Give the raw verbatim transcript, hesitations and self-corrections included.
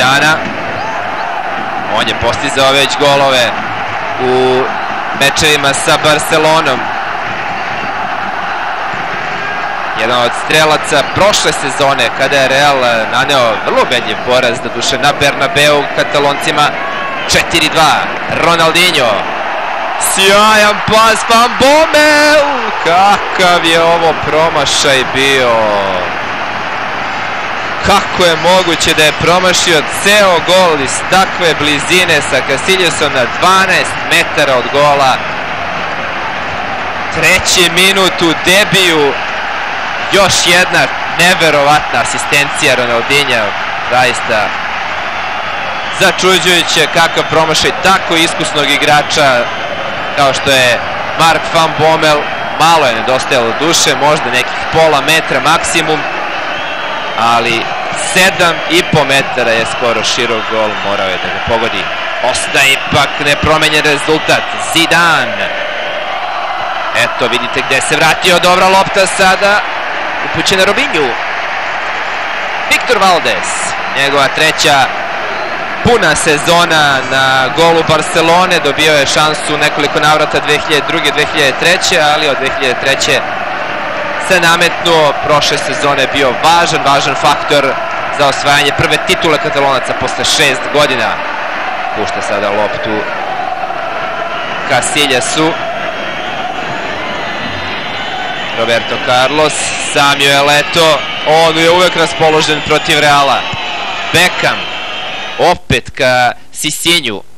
Zidana. On je postizao već golove u mečevima sa Barcelonom. Jedan od strelaca prošle sezone kada je Real naneo vrlo ubedljiv poraz doduše na Bernabeu Kataloncima. četiri dva. Ronaldinho. Sjajan pas Van Bommel. Kakav je ovo promašaj bio. Kako je moguće da je promašio ceo gol iz takve blizine sa Casilhasom na dvanaest metara od gola. Treći minut u debiju. Još jedna neverovatna asistencija Ronaldinha. Zaista začuđujuće kakav promašaj tako iskusnog igrača kao što je Mark Van Bommel. Malo je nedostajalo duše, možda nekih pola metra maksimum, ali sedam i po metara je skoro širok gol, morao je da ga pogodi. Ostaje ipak nepromenjen rezultat. Zidane. Eto, vidite gde se vratio, dobra lopta sada, upućena Robinju. Viktor Valdez, njegova treća puna sezona na golu Barcelone, dobio je šansu nekoliko navrata dve hiljade druge. dve hiljade treće. ali od dve hiljade treće se nametnuo, prošle sezone bio važan, važan faktor za osvajanje prve titule Katalonaca posle šest godina. Pušta sada loptu Casilhasu. Roberto Carlos, Samuel Eto'o, on je uvek raspoložen protiv Reala. Beckham, opet ka Sisinju.